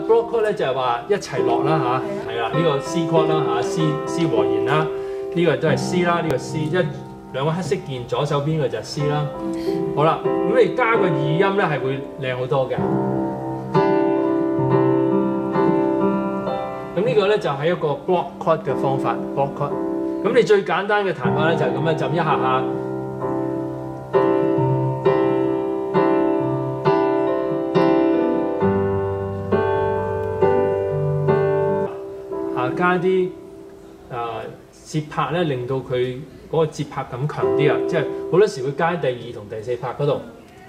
broad chord 咧就係話一齊落啦嚇，係啦，呢個 C chord 啦嚇，C 和弦啦，呢個都係 C 啦，呢個 C 兩個黑色鍵，左手邊嘅就係 C 啦。好啦，咁你加個二音咧係會靚好多嘅。咁呢個咧就係一個 block chord 嘅方法 ，block chord。咁你最簡單嘅彈法咧就係咁樣浸一下下。加啲節拍咧，令到佢嗰個節拍感強啲啊！即係好多時會加第二同第四拍嗰度。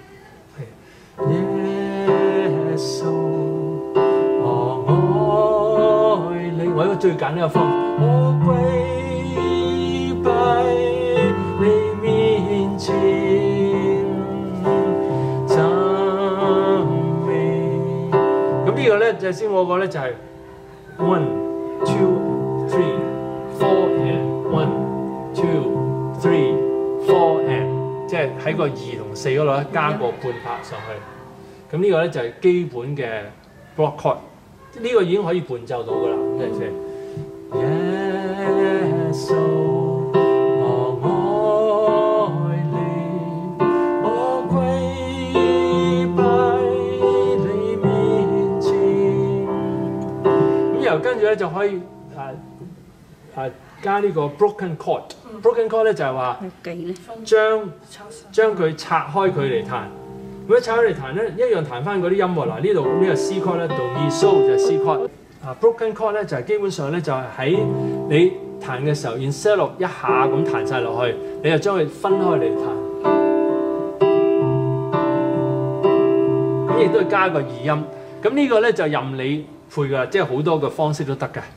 我愛你，我一個最簡單嘅方法。我跪拜你面前，讚美。咁呢個咧就先我個咧就係 1, 2, 3, 4 and 1, 2, 3, 4 and， 即係喺個2同4嗰度咧加個半拍上去。咁呢個咧就係基本嘅 block chord， 呢個已經可以伴奏到㗎啦。咁嚟先。耶穌，我愛你，我跪拜你面前。咁然後跟住咧就可以加呢個 broken chord。broken chord 咧就係話將佢拆開佢嚟彈。咁一拆開嚟彈咧，一樣彈翻嗰啲音樂。嗱呢度呢個 C chord 咧，do mi so 就係 C chord。broken chord 咧就係基本上咧就係喺你彈嘅時候 instead of 一下咁彈晒落去，你就將佢分開嚟彈。咁亦都係加個二音。咁呢個咧就任你配㗎，即係好多個方式都得㗎。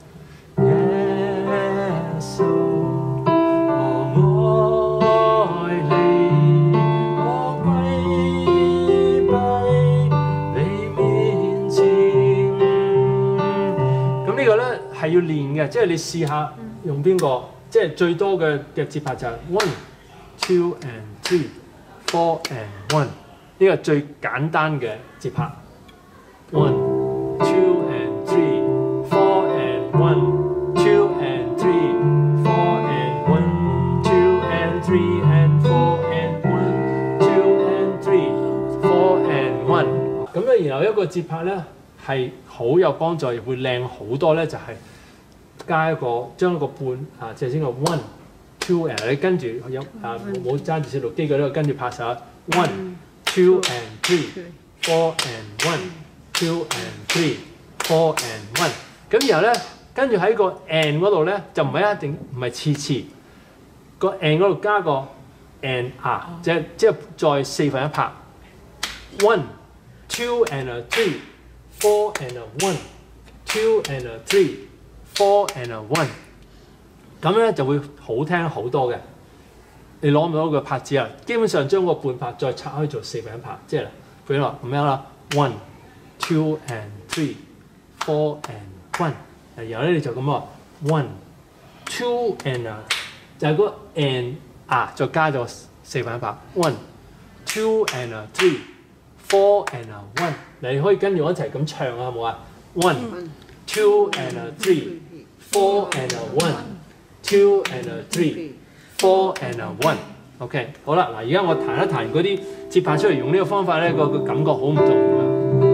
係要練嘅，即係你試下用邊個，即係最多嘅節拍就係 1, 2 and 3, 4 and 1， 呢個最簡單嘅節拍。1, 2 and 3, 4 and 1, 2 and 3, 4 and 1, 2 and 3 and 4 and 1, 2 and 3, 4 and 1。咁咧，然後一個節拍咧係好有幫助，亦會靚好多咧，就係加一個將一個半即係先個 1, 2 and 你跟住有冇揸住小錄機嘅呢個跟住拍手 1, 2 and 3, 4 and 1, 2 and 3, 4 and 1。咁然後咧跟住喺個 and 嗰度咧就唔係一定唔係次次個 and 嗰度加個 and 即係再四分一拍 1, 2 and 3, 4 and 1, 2 and 3, 4 and 1， 咁咧就會好聽好多嘅。你攞唔到個拍子啊？基本上將個半拍再拆開做四分一拍，即係譬如話咁樣啦 ，1, 2 and 3, 4 and 1。然後咧你就咁話 1, 2 and 就係嗰個 and 再加咗四分一拍 1, 2 and 3, 4 and 1。你可以跟住我一齊咁唱啊，好冇啊 ？1, 2 and 3, 4 and 1, 2 and 3, 4 and 1。OK， 好啦，嗱，而家我彈一彈嗰啲節拍出嚟，用呢個方法咧，個感覺好唔同㗎。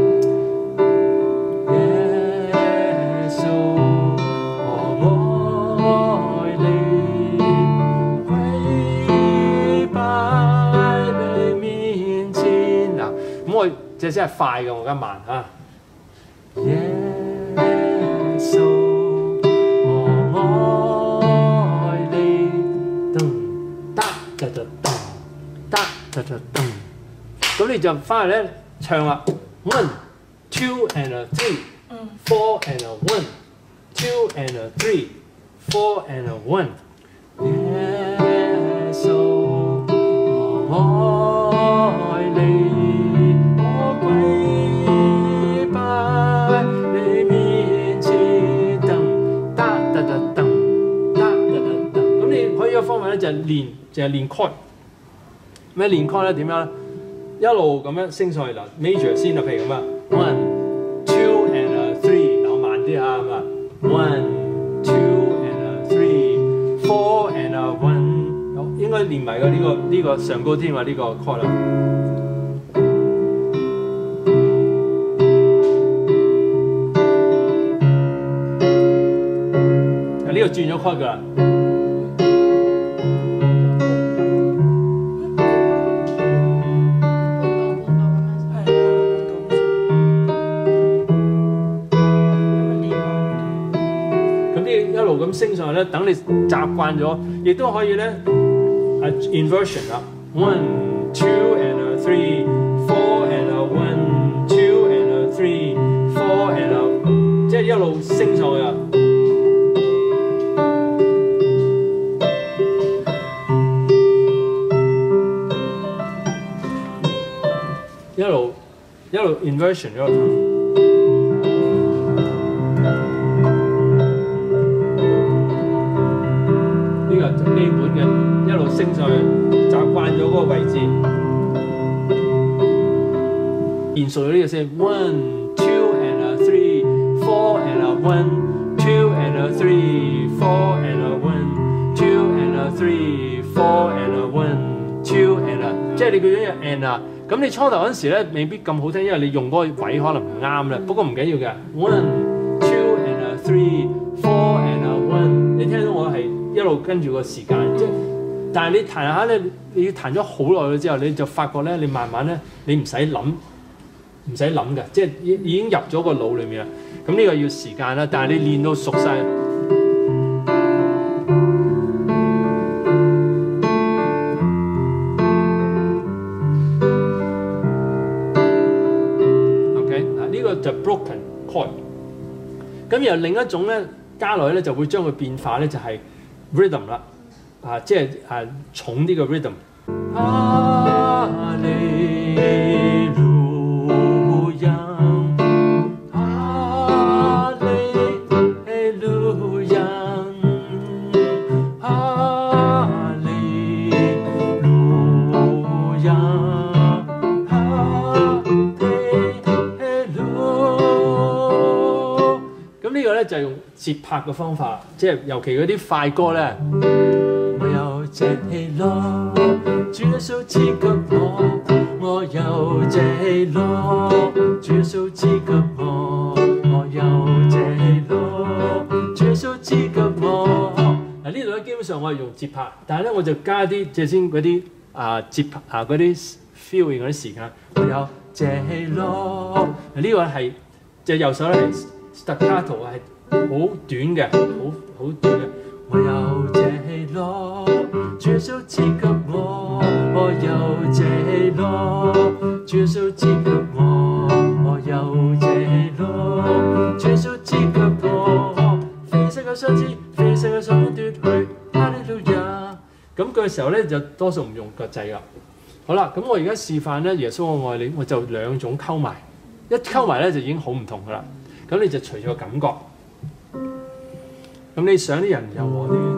耶穌，我愛你，跪拜你面前。嗱，咁我隻先係快嘅，我而家慢嚇。耶穌，我愛你，噔得得得噔，得得得噔。咁你就翻嚟咧唱啦 ，1, 2 and 3, 4 and 1, 2 and 3, 4 and 1。耶穌，我愛你，我跪拜你面前，噔得得得噔，得得得噔。咁你可以個方法咧就係練 chord。咩練 chord 咧？點樣咧？一路咁樣升上去嗱 ，major 先啊，譬如咁啊 ，1, 2 and 練埋嘅呢個上高添啊呢個 chord 啦。呢個轉咗 chord 㗎啦。咁升上去咧，等你習慣咗，亦都可以咧inversion 啦 ，1 2 and 3 4 and 1 2 and 3 4 and 即係一路升上去啊！一路 inversion 咗個頭。基本嘅一路升上去，習慣咗嗰個位置，練熟咗呢個先 ，1 2 and 3 4 and 1 2 and 3 4 and 1 2 and 3 4 and 1 2 and 即係你嗰種有 and 啊，咁你初頭嗰陣時咧未必咁好聽，因為你用嗰個位可能唔啱啦。不過唔緊要嘅 ，1 2 and 3 4 and 1，你聽到我係。一路跟住個時間，即係，但係你彈下咧，你要彈咗好耐咗之後，你就發覺咧，你慢慢咧，你唔使諗嘅，即係已經入咗個腦裡面啦。咁呢個要時間啦，但係你練到熟晒。OK， 嗱呢個就 broken chord。咁然後另一種咧加落去咧，就會將佢變化咧，就係。rhythm 啦，即係重啲嘅 rhythm。哈利路亞，哈利路亞，哈利路亞，哈利路。咁呢個咧就係用節拍嘅方法，即係尤其嗰啲快歌咧。我有這喜樂，主耶穌賜給我，我有這喜樂，主耶穌賜給我，我有這喜樂，主耶穌賜給我。嗱呢度咧基本上我係用節拍，但係咧我就加啲即係先嗰啲節拍嗰啲 feeling 嗰啲時間。我有這喜樂，呢個係隻右手咧係 staccato 係。好短嘅，好短嘅。我有這喜樂，主耶穌賜給我，我有這喜樂，主耶穌賜給我，我有這喜樂，主耶穌賜給我。啡色嘅相知，啡色嘅想奪去，哈利路亞。咁嘅時候咧就多數唔用腳掣噶。好啦，咁我而家示範咧，耶穌我愛你，我就兩種溝埋，一溝埋咧就已經好唔同噶啦。咁你就隨住個感覺。咁你想啲人柔和啲，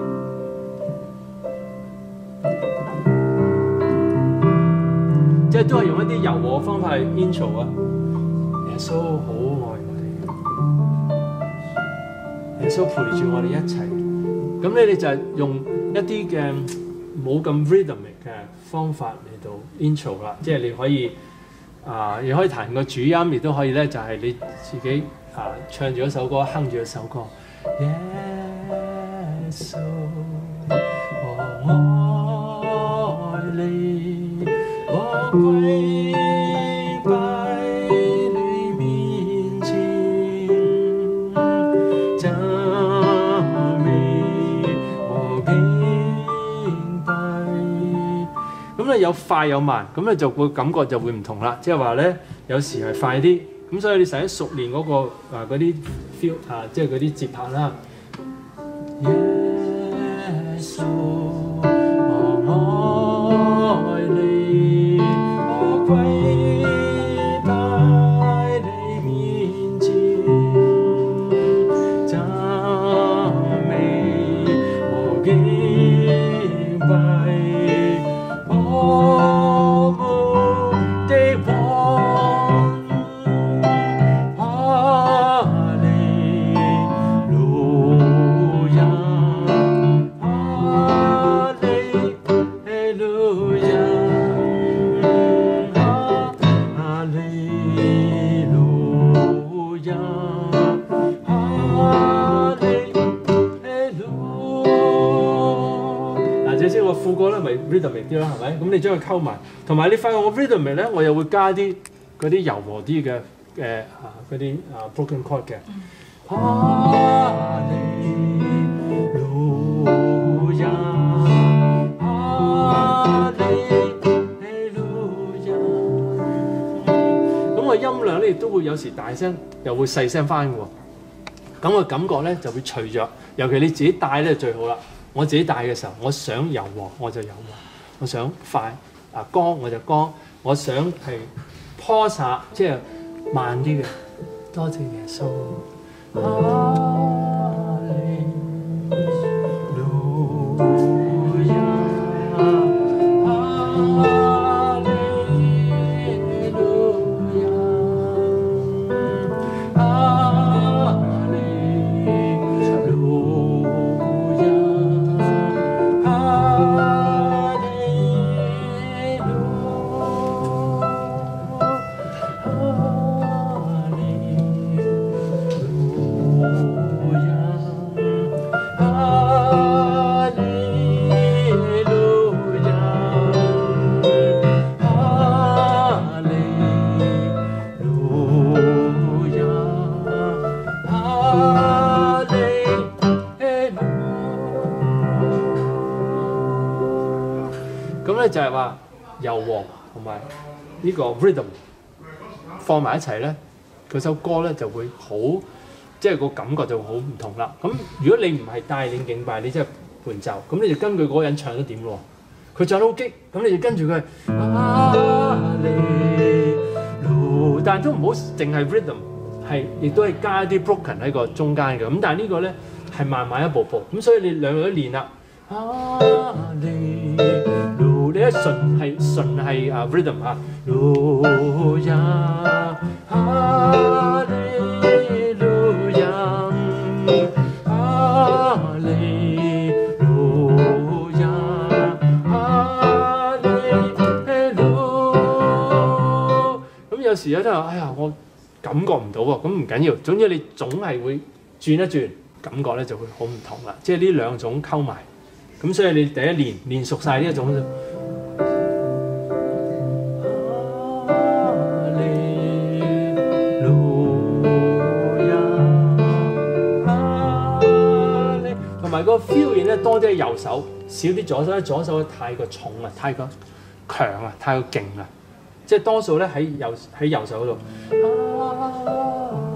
即係都係用一啲柔和嘅方法去 intro 啊。耶穌好愛我哋，耶穌陪住我哋一齊。咁你哋就係用一啲嘅冇咁 rhythmic 嘅方法嚟到 intro 啦，即係你可以你可以彈個主音，亦都可以咧就係你自己唱住一首歌，哼住一首歌。耶穌，我愛你，我跪拜你面前，讚美我敬拜。咁咧有快有慢，咁咧就會感覺就會唔同啦。即係話咧，有時係快啲，咁所以你使熟練嗰個嗰啲 feel 即係嗰啲節拍啦。耶穌，我愛你，我跪拜你面前，讚美我敬拜，我們的王，哈利路副歌咧咪 rhythmic 啲咯，係咪？咁你將佢溝埋，同埋你發覺我 rhythmic 咧，我又會加啲嗰啲柔和啲嘅嗰啲broken chord 嘅。哈利路亞，哈利路亞。咁個音量咧亦都會有時大聲，又會細聲翻嘅喎。咁個感覺咧就會隨着，尤其你自己帶咧最好啦。我自己帶嘅時候，我想柔和我就柔和，我想快剛我就剛，我想係 pause 即係慢啲嘅。多謝耶穌。哈利路亞，哈利路亞，哈利路亞，哈利路咁咧就係話柔和同埋呢個 rhythm 放埋一齊咧，嗰首歌咧就會好，即係個感覺就好唔同啦。咁如果你唔係帶領敬拜，你即係伴奏，咁你就根據嗰個人唱得點咯。佢唱得好激，咁你就跟住佢哈利路，但係都唔好淨係 rhythm， 係亦都係加一啲 broken 喺個中間嘅。咁但係呢個咧係慢慢一步步，咁所以你兩個都練啦。哈利路，你一順係rhythm 啊，路亞，哈利路亞，哈利路亞，哈利路。咁有時咧都話，哎呀，我感覺唔到喎，咁唔緊要，總之你總係會轉一轉，感覺咧就會好唔同啦。即係呢兩種溝埋。咁所以你第一練熟晒呢一種就，哈利路亞，哈利，同埋個 feeling 咧多啲係右手，少啲左手，因為左手太過重啊，太過強啊，太過勁啊，即係多數咧喺右手嗰度。